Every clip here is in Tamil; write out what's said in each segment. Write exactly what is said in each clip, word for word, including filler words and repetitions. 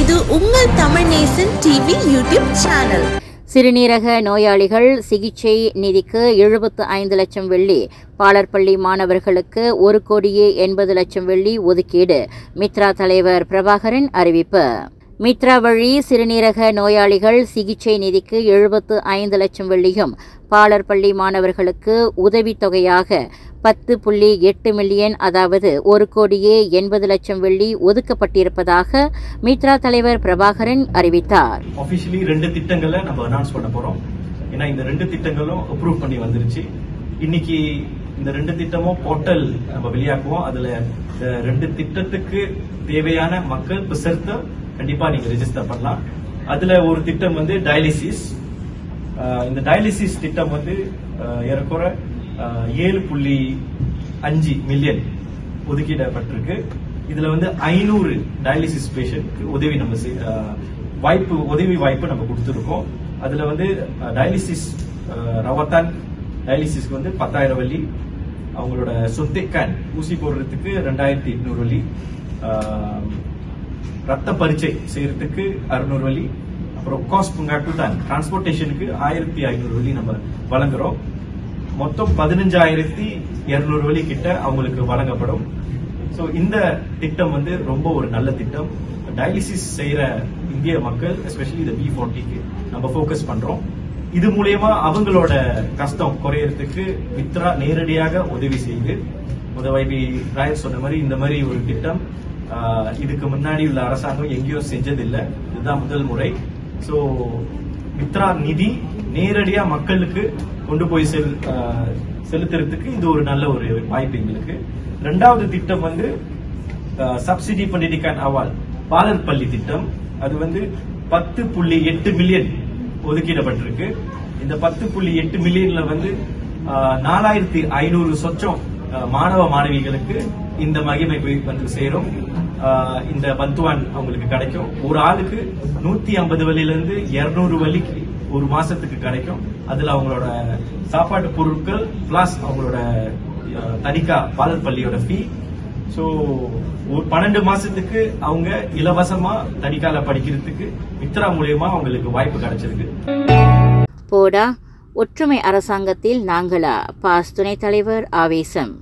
இது உங்கள் Tamil Nesan TV YouTube channel. சிறுநீரக நோயாளிகள் சிகிச்சை நிதிக்கு எழுபத்து ஐந்து லட்சம் வெள்ளி, பாலர்பள்ளி மாணவர்களுக்கு ஒரு கோடியே எண்பது லட்சம் வெள்ளி ஒதுக்கீடு. மித்ரா தலைவர் பிரபாகரன் அறிவிப்பு. மித்ரா வழி சிறுநீரக நோயாளிகள் சிகிச்சை நிதிக்கு எழுபத்து ஐந்து லட்சம் வெள்ளியும், பாலர்பள்ளி மாணவர்களுக்கு உதவித்தொகையாக பத்து புள்ளி எட்டு மில்லியன் அதாவது ஒரு கோடியே எண்பது லட்சம் வெள்ளி ஒதுக்கப்பட்டிருப்பதாக மித்ரா தலைவர் பிரபாகரன் அறிவித்தார். ஆஃபிஷியலி ரெண்டு திட்டங்களை நம்ம அனௌன்ஸ் பண்ண போறோம். ஏன்னா இந்த ரெண்டு திட்டங்களும் அப்ரூவ் பண்ணி வந்துருச்சு. இன்னைக்கு இந்த ரெண்டு திட்டமும் போர்ட்டல் நம்ம வெளியாக்குவோம். அதுல இந்த ரெண்டு திட்டத்துக்கு தேவையான மக்கள் பிசர்த்து கண்டிப்பா நீங்க ரெஜிஸ்டர் பண்ணலாம். அதுல ஒரு திட்டம் வந்து டயாலிசிஸ். இந்த டயாலிசிஸ் திட்டம் வந்து ஏறக்குற ஏழு புள்ளி அஞ்சு மில்லியன் ஒதுக்கிடப்பட்டிருக்கு. இதுல வந்து ஐநூறு டயாலிசிஸ் பேஷண்ட்க்கு உதவி நம்ம வாய்ப்பு உதவி வாய்ப்பு நம்ம கொடுத்துருக்கோம். அதுல வந்து டயாலிசிஸ் ரவத்தான் டயாலிசிஸ்க்கு வந்து பத்தாயிரம் வள்ளி, அவங்களோட சொத்தைக்கான் ஊசி போடுறதுக்கு ரெண்டாயிரத்தி எட்நூறு வள்ளி, ரத்த பரீட்சை செய்யறதுக்கு அறுநூறு வள்ளி, அப்புறம் காஸ்ட் புங்காட்டுதான் டிரான்ஸ்போர்டேஷனுக்கு ஆயிரத்தி ஐநூறு வள்ளி நம்ம வழங்குறோம். மொத்தம் பதினஞ்சாயிரத்தி இருநூறு வழி கிட்ட அவங்களுக்கு வழங்கப்படும். சோ இந்த திட்டம் வந்து ரொம்ப ஒரு நல்ல திட்டம். டயாலிசிஸ் செய்யற இந்திய மக்கள் எஸ்பெஷலி இந்த பி ஃபார்ட்டிக்கு நம்ம போக்கஸ் பண்றோம். இது மூலியமா அவங்களோட கஷ்டம் குறையறதுக்கு மித்ரா நேரடியாக உதவி செய்யுது. முதல்வி ராயர் சொன்ன மாதிரி இந்த மாதிரி ஒரு திட்டம் இதுக்கு முன்னாடி உள்ள அரசாங்கம் எங்கேயோ செஞ்சதில்லை. இதுதான் முதல் முறை. சோ மித்ரா நிதி நேரடியா மக்களுக்கு கொண்டு போய் செல் செலுத்துறதுக்கு இது ஒரு நல்ல ஒரு வாய்ப்பு எங்களுக்கு. ரெண்டாவது திட்டம் வந்து சப்சிடி பண்ணிடிக்கான் அவால் பாலர்பள்ளி திட்டம். அது வந்து பத்து புள்ளி எட்டு மில்லியன் ஒதுக்கிடப்பட்டிருக்கு. இந்த பத்து புள்ளி எட்டு மில்லியன்ல வந்து நாலாயிரத்தி ஐநூறு சொச்சம் மாணவ மாணவிகளுக்கு இந்த மகிமை வந்து சேரும். இந்த பந்துவான் அவங்களுக்கு கிடைக்கும். ஒரு ஆளுக்கு நூத்தி ஐம்பது வழியில இருந்து இருநூறு வழிக்கு ஒரு மாசத்துக்கு கிடைக்கும். அதுல அவங்களோட சாப்பாட்டு பொருட்கள் பிளஸ் அவங்களோட தனிக்கா பாலர்பள்ளியோட ஃபீ. சோ ஒரு பன்னெண்டு மாசத்துக்கு அவங்க இலவசமா தனிக்கால படிக்கிறதுக்கு மித்ரா மூலியமா அவங்களுக்கு வாய்ப்பு கிடைச்சிருக்கு. போடா ஒற்றுமை அரசாங்கத்தில் நாங்களா? பாஸ் துணைத் தலைவர் ஆவேசம்.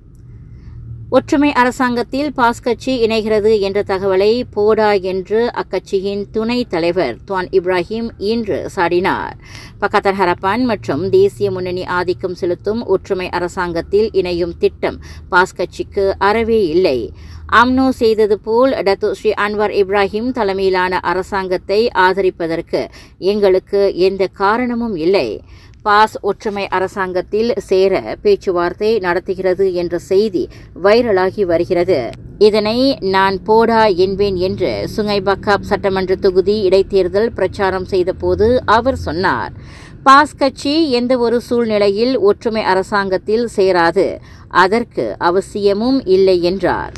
ஒற்றுமை அரசாங்கத்தில் பாஸ் கட்சி இணைகிறது என்ற தகவலை போடா என்று அக்கட்சியின் துணைத் தலைவர் துவான் இப்ராஹிம் இன்று சாடினார். பக்கத்தன் ஹரப்பான் மற்றும் தேசிய முன்னணி ஆதிக்கம் செலுத்தும் ஒற்றுமை அரசாங்கத்தில் இணையும் திட்டம் பாஸ் கட்சிக்கு அறவே இல்லை. அம்னோ செய்தது போல் டத்து ஸ்ரீ அன்வர் இப்ராஹிம் தலைமையிலான அரசாங்கத்தை ஆதரிப்பதற்கு எங்களுக்கு எந்த காரணமும் இல்லை. பாஸ் ஒற்றுமை அரசாங்கத்தில் சேர பேச்சுவார்த்தை நடத்துகிறது என்ற செய்தி வைரலாகி வருகிறது. இதனை நான் போடா என்பேன் என்று சுங்கை பக்காப் சட்டமன்ற தொகுதி இடைத்தேர்தல் பிரச்சாரம் செய்தபோது அவர் சொன்னார். பாஸ் கட்சி எந்த ஒரு சூழ்நிலையில் ஒற்றுமை அரசாங்கத்தில் சேராது, அதற்கு அவசியமும் இல்லை என்றார்.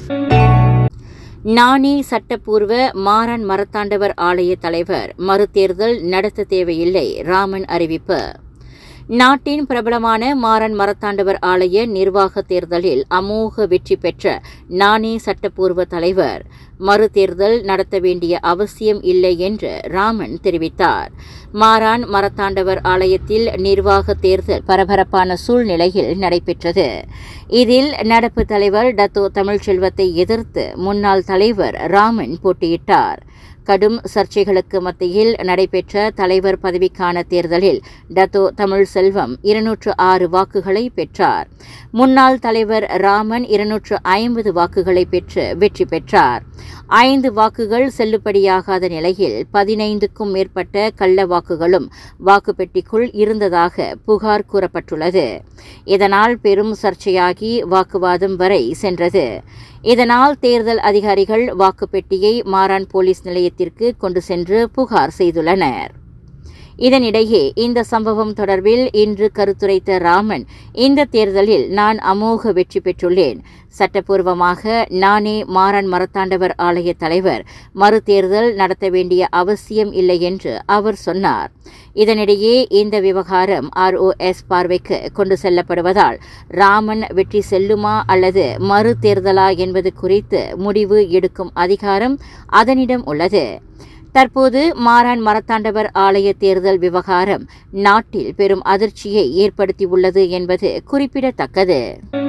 நானே சட்டப்பூர்வ மாறன் மரத்தாண்டவர் ஆலய தலைவர், மறுதேர்தல் நடத்த தேவையில்லை. ராமன் அறிவிப்பு. நாட்டின் பிரபலமான மாறன் மரத்தாண்டவர் ஆலய நிர்வாக தேர்தலில் அமோக வெற்றி பெற்ற நானே சட்டப்பூர்வ தலைவர், மறுதேர்தல் நடத்த வேண்டிய அவசியம் இல்லை என்று ராமன் தெரிவித்தார். மாறான் மரத்தாண்டவர் ஆலயத்தில் நிர்வாக தேர்தல் பரபரப்பான சூழ்நிலையில் நடைபெற்றது. இதில் நடப்பு தலைவர் டத்தோ தமிழ்ச்செல்வத்தை எதிர்த்து முன்னாள் தலைவர் ராமன் போட்டியிட்டார். கடும் சர்ச்சைகளுக்கு மத்தியில் நடைபெற்ற தலைவர் பதவிக்கான தேர்தலில் டத்தோ தமிழ் செல்வம் இருநூற்று ஆறு வாக்குகளை பெற்றார். முன்னாள் தலைவர் ராமன் இருநூற்று ஐம்பது வாக்குகளை பெற்று வெற்றி பெற்றார். ஐந்து வாக்குகள் செல்லுபடியாகாத நிலையில் பதினைந்துக்கும் மேற்பட்ட கள்ள வாக்குகளும் வாக்குப்பெட்டிக்குள் இருந்ததாக புகார் கூறப்பட்டுள்ளது. இதனால் பெரும் சர்ச்சையாகி வாக்குவாதம் வரை சென்றது. இதனால் தேர்தல் அதிகாரிகள் வாக்குப்பெட்டியை மாறான் போலீஸ் நிலையத்திற்கு கொண்டு சென்று புகார் செய்துள்ளனர். இதனிடையே இந்த சம்பவம் தொடர்பில் இன்று கருத்துரைத்த ராமன், இந்த தேர்தலில் நான் அமோக வெற்றி பெற்றுள்ளேன். சட்டப்பூர்வமாக நானே மாறன் மரத்தாண்டவர் ஆலய தலைவர். மறு தேர்தல் நடத்த வேண்டிய அவசியம் இல்லை என்று அவர் சொன்னார். இதனிடையே இந்த விவகாரம் ஆர்ஓஎஸ் பார்வைக்கு கொண்டு செல்லப்படுவதால் ராமன் வெற்றி செல்லுமா அல்லது மறு தேர்தலா என்பது குறித்து முடிவு எடுக்கும் அதிகாரம் அதனிடம் உள்ளது. தற்போது மாறான் மரத்தாண்டவர் ஆலய தேர்தல் விவகாரம் நாட்டில் பெரும் அதிர்ச்சியை ஏற்படுத்தியுள்ளது என்பது குறிப்பிடத்தக்கது.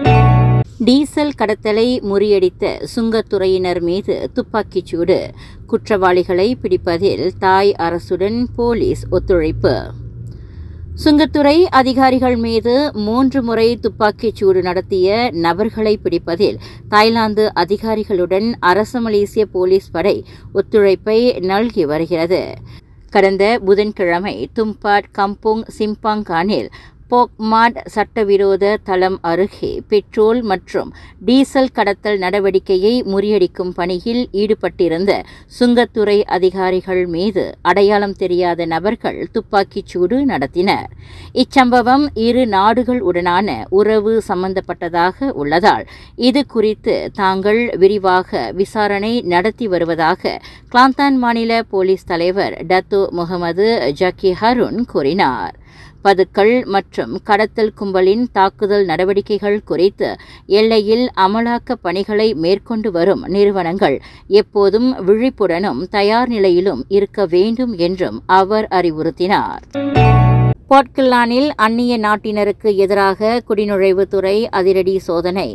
டீசல் கடத்தலை முறியடித்த சுங்கத்துறையினர் மீது துப்பாக்கிச்சூடு, குற்றவாளிகளை பிடிப்பதில் தாய் அரசுடன் போலீஸ் ஒத்துழைப்பு. சுங்கத்துறை அதிகாரிகள் மீது மூன்று முறை துப்பாக்கிச் சூடு நடத்திய நபர்களை பிடிப்பதில் தாய்லாந்து அதிகாரிகளுடன் அரசு மலேசிய போலீஸ் படை ஒத்துழைப்பை நல்கி வருகிறது. கடந்த புதன்கிழமை தும்பாட் கம்புங் சிம்பாங்கானில் போக்மாட் சட்டவிரோத தளம் அருகே பெட்ரோல் மற்றும் டீசல் கடத்தல் நடவடிக்கையை முறியடிக்கும் பணியில் ஈடுபட்டிருந்த சுங்கத்துறை அதிகாரிகள் மீது அடையாளம் தெரியாத நபர்கள் துப்பாக்கிச் சூடு நடத்தினர். இச்சம்பவம் இரு நாடுகள் உடனான உறவு சம்பந்தப்பட்டதாக உள்ளதால் இது குறித்து தாங்கள் விரிவாக விசாரணை நடத்தி வருவதாக கிளாந்தான் மாநில போலீஸ் தலைவர் டத்தோ முகமது ஜக்கி ஹருன் கூறினார். பதுக்கல் மற்றும் கடத்தல் கும்பலின் தாக்குதல் நடவடிக்கைகள் குறித்து எல்லையில் அமலாக்க பணிகளை மேற்கொண்டு வரும் நிறுவனங்கள் எப்போதும் விழிப்புடனும் தயார் நிலையிலும் இருக்க வேண்டும் என்றும் அவர் அறிவுறுத்தினார். போர்ட் கில்லானில் அந்நிய நாட்டினருக்கு எதிராக குடிநுழைவுத்துறை அதிரடி சோதனை.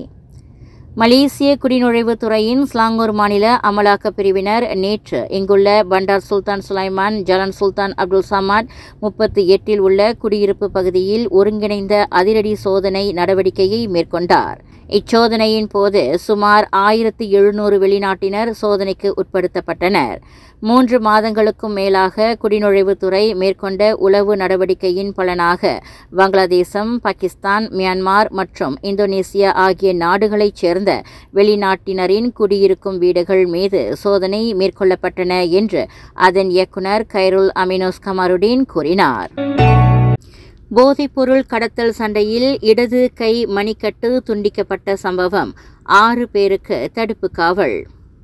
மலேசிய குடிநுழைவுத் துறையின் ஸ்லாங்கூர் மாநில அமலாக்கப் பிரிவினர் நேற்று இங்குள்ள பண்டார் சுல்தான் சுலைமான் ஜலன் சுல்தான் அப்துல் சமாட் முப்பத்தி எட்டில் உள்ள குடியிருப்பு பகுதியில் ஒருங்கிணைந்த அதிரடி சோதனை நடவடிக்கையை மேற்கொண்டார். இச்சோதனையின் போது சுமார் ஆயிரத்தி எழுநூறு வெளிநாட்டினர் சோதனைக்கு உட்படுத்தப்பட்டனர். மூன்று மாதங்களுக்கும் மேலாக குடிநுழைவுத்துறை மேற்கொண்ட உளவு நடவடிக்கையின் பலனாக வங்களாதேசம், பாகிஸ்தான், மியான்மர் மற்றும் இந்தோனேசியா ஆகிய நாடுகளைச் சேர்ந்த வெளிநாட்டினரின் குடியிருக்கும் வீடுகள் மீது சோதனை மேற்கொள்ளப்பட்டன என்று அதன் இயக்குநர் கைருல் அமினோஸ் கமாருடீன் கூறினார். போதைப்பொருள் கடத்தல் சண்டையில் இடது கை மணிக்கட்டு துண்டிக்கப்பட்ட சம்பவம், ஆறு பேருக்கு தடுப்பு காவல்.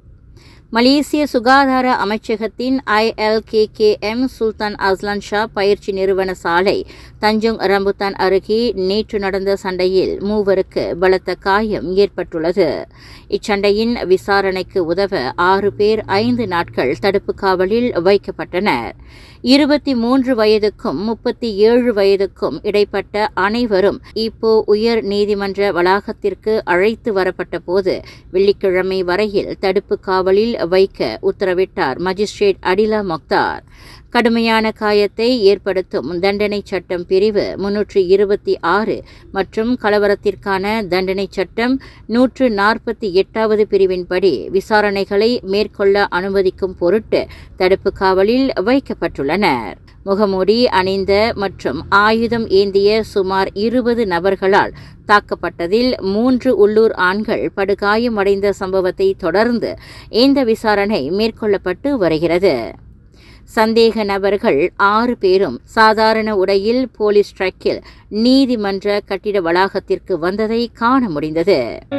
மலேசிய சுகாதார அமைச்சகத்தின் I L K K M Sultan Azlan Shah பயிற்சி நிறுவன சாலை தஞ்சோங் ரம்புத்தான் அருகே நேற்று நடந்த சண்டையில் மூவருக்கு பலத்த காயம் ஏற்பட்டுள்ளது. இச்சண்டையின் விசாரணைக்கு உதவ ஆறு பேர் ஐந்து நாட்கள் தடுப்பு காவலில் வைக்கப்பட்டனர். இருபத்தி மூன்று வயதுக்கும் முப்பத்தி ஏழு வயதுக்கும் இடைப்பட்ட அனைவரும் இப்போ உயர் நீதிமன்ற வளாகத்திற்கு அழைத்து வரப்பட்ட போது வெள்ளிக்கிழமை வரையில் தடுப்பு காவலில் வைக்க உத்தரவிட்டார் மஜிஸ்ட்ரேட் அடிலா மொக்தார். கடுமையான காயத்தை ஏற்படுத்தும் தண்டனை சட்டம் பிரிவு முன்னூற்று இருபத்தி ஆறு மற்றும் கலவரத்திற்கான தண்டனை சட்டம் நூற்று நாற்பத்தி எட்டாவது பிரிவின்படி விசாரணைகளை மேற்கொள்ள அனுமதிக்கும் பொருட்டு தடுப்பு காவலில் வைக்கப்பட்டுள்ளனர். முகமூடி அணிந்த மற்றும் ஆயுதம் ஏந்திய சுமார் இருபது நபர்களால் தாக்கப்பட்டதில் மூன்று உள்ளூர் ஆண்கள் படுகாயமடைந்த சம்பவத்தை தொடர்ந்து இந்த விசாரணை மேற்கொள்ளப்பட்டு வருகிறது. சந்தேக நபர்கள் ஆறு பேரும் சாதாரண உடையில் போலீஸ் ட்ரக்கில் நீதிமன்ற கட்டிட வளாகத்திற்கு வந்ததை காண முடிந்தது.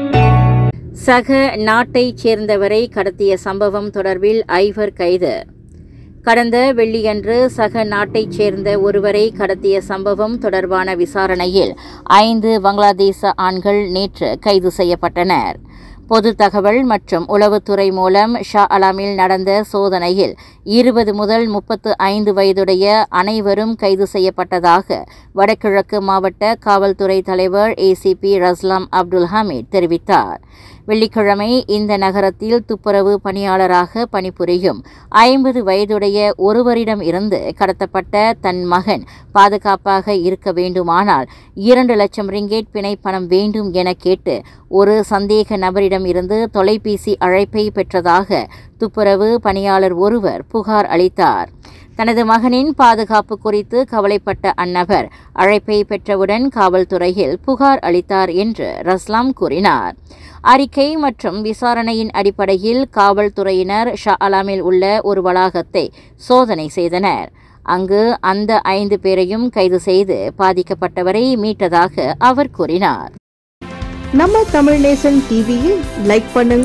சக நாட்டைச் சேர்ந்தவரை கடத்திய சம்பவம் தொடர்பில் ஐவர் கைது. கடந்த வெள்ளியன்று சக நாட்டைச் சேர்ந்த ஒருவரை கடத்திய சம்பவம் தொடர்பான விசாரணையில் ஐந்து வங்களாதேச ஆண்கள் நேற்று கைது செய்யப்பட்டனர். பொது தகவல் மற்றும் உளவுத்துறை மூலம் ஷா அலாமில் நடந்த சோதனையில் இருபது முதல் முப்பத்து ஐந்து வயதுடைய அனைவரும் கைது செய்யப்பட்டதாக வடகிழக்கு மாவட்ட காவல்துறை தலைவர் ஏசிபி ரஸ்லாம் அப்துல் ஹமீத் தெரிவித்தார். வெள்ளிக்கிழமை இந்த நகரத்தில் துப்புரவு பணியாளராக பணிபுரியும் ஐம்பது வயதுடைய ஒருவரிடம் இருந்து கடத்தப்பட்ட தன் மகன் பாதுகாப்பாக இருக்க வேண்டுமானால் இரண்டு லட்சம் ரிங்கேட் பிணை பணம் வேண்டும் என கேட்டு ஒரு சந்தேக நபரிடம் இருந்து தொலைபேசி அழைப்பை பெற்றதாக துப்புரவு பணியாளர் ஒருவர் புகார் அளித்தார். தனது மகனின் பாதுகாப்பு குறித்து கவலைப்பட்ட அந்நபர் அழைப்பை பெற்றவுடன் காவல்துறையில் புகார் அளித்தார் என்று ரஸ்லாம் கூறினார். அறிக்கை மற்றும் விசாரணையின் அடிப்படையில் காவல்துறையினர் ஷா அலாமில் உள்ள ஒரு வளாகத்தை சோதனை செய்தனர். அங்கு அந்த ஐந்து பேரையும் கைது செய்து பாதிக்கப்பட்டவரை மீட்டதாக அவர் கூறினார். நம்ம தமிழ் நேசன் டிவியை லைக் பண்ணுங்க,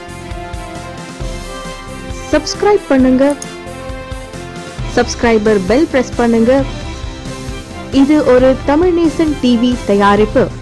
சப்ஸ்கிரைப் பண்ணுங்க, சப்ஸ்கிரைபர் பெல் பிரஸ் பண்ணுங்க. இது ஒரு தமிழ் நேசன் டிவி தயாரிப்பு.